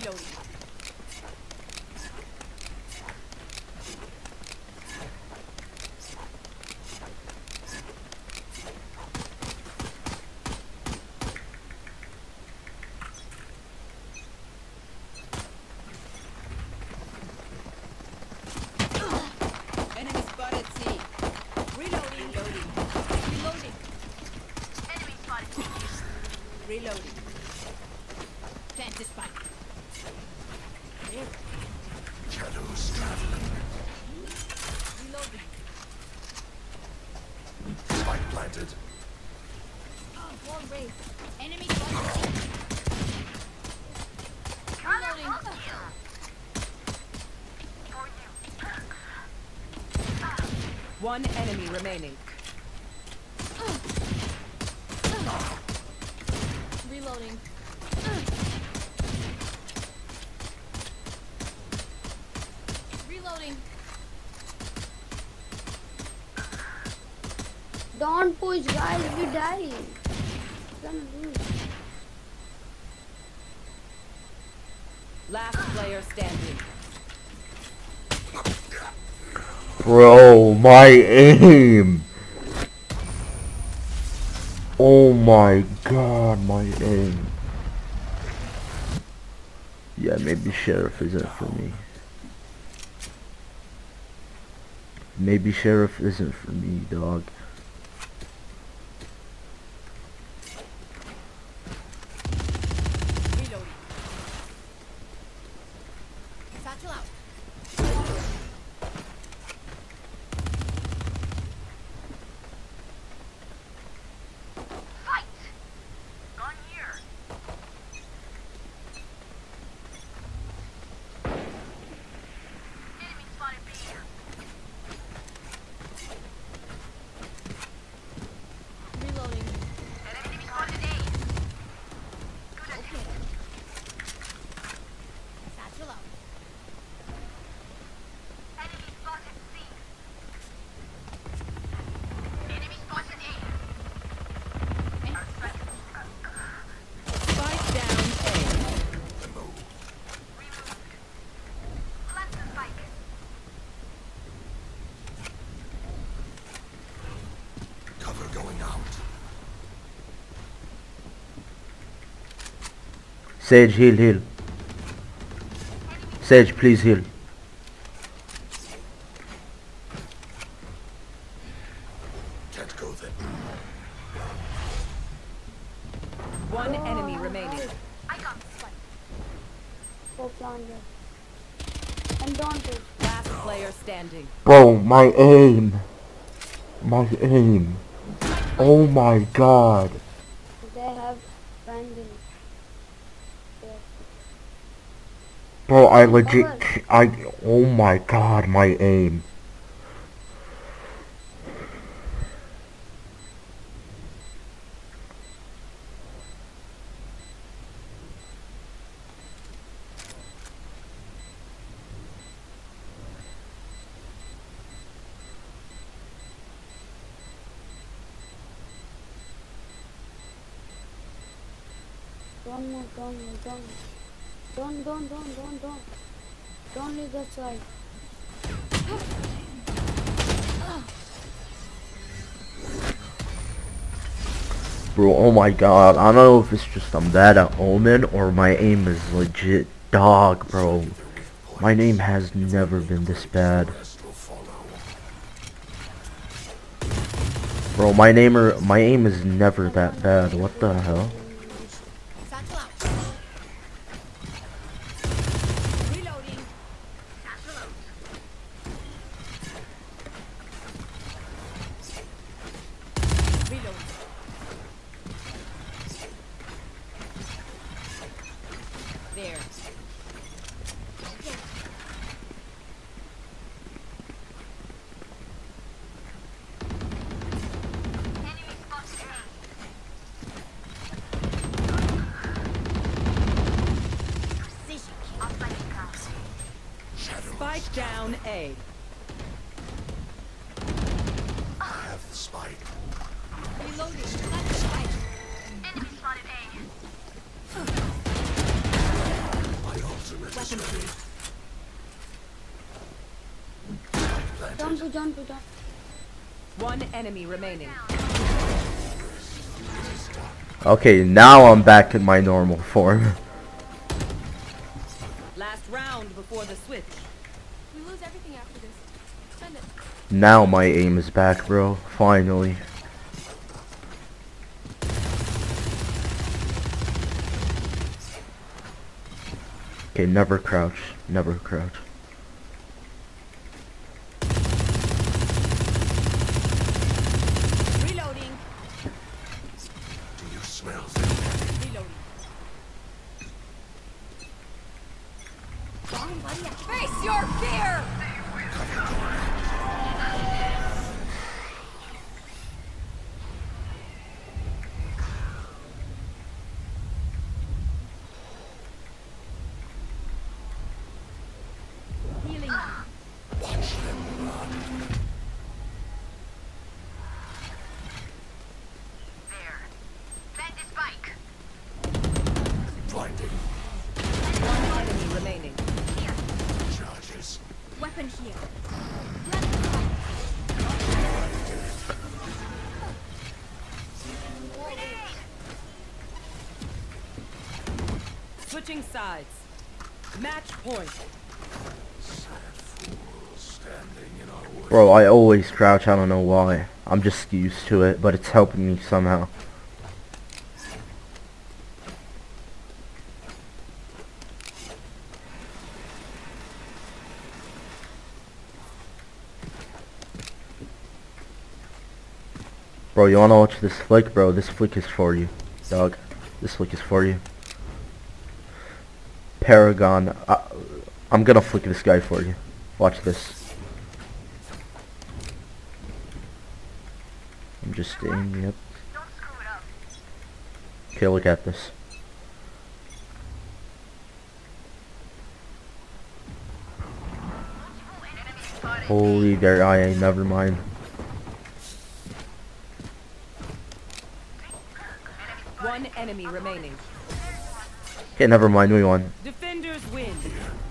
Reloading. Enemy spotted C. Reloading. Reloading. Enemy spotted C. Reloading. Plant the spike. Shadows traveling. Reloading. Spike planted. Oh, wall raised. Enemy spotted C. Reloading. One enemy remaining. Reloading. Reloading. Don't push, guys. We die. Gonna lose. Last player standing. Bro, my aim. Oh my god, my aim. Yeah, maybe Sheriff isn't for me. Maybe Sheriff isn't for me, dog. Reloading. Satchel out. Fight! Gone here. Enemy spotted B. Reloading. Enemy spotted A. Good okay. Satchel out. Enemy spotted C. Enemy spotted A. Spike down A. Removed. Plant the spike. Cover going out. Sage, heal. Sage, please heal. Can't go then. One enemy remaining. I got the spike. Go plant it. And don't push. Last player standing. Bro, my aim. My aim. Oh my god. They have friendly. Yes. Bro, I legit, oh my god, my aim. Don't move, don't. Don't leave that side. Bro, oh my god, I don't know if it's just I'm bad at Omen or my aim is legit dog, bro. My aim has never been this bad. Rest will follow. Bro, my aim is never that bad. What the hell? Satchel out. Reloading. Satchel out. Reloading. There. Enemy spotted A. Precision. I'll fight it out. Spike down A. I have the spike. Reloading. Plant the spike. Enemy spotted A. My ult ultimate is Weapon ready. here. Jump to jump to jump. One enemy remaining. Okay, now I'm back in my normal form. Last round before the switch. We lose everything after this. Spend it. Now my aim is back, bro. Finally. Okay, never crouch. Never crouch. Reloading. Do you smell them? Reloading. Wrong buddy. Face your fear! Healing. Watch them run. There. Plant the spike. Blinding. One enemy remaining. Charges. Weapon here. Switching sides. Match point. Sad fools standing in our way. Bro, I always crouch. I don't know why. I'm just used to it, but it's helping me somehow. Bro, you wanna watch this flick? Bro, this flick is for you, dog. This flick is for you. Paragon. I'm gonna flick this guy for you. Watch this. I'm just aiming it. Don't screw it up. Okay, look at this. Enemy spotted. Holy there, never mind. One enemy remaining. Okay, never mind, we won. Defenders win.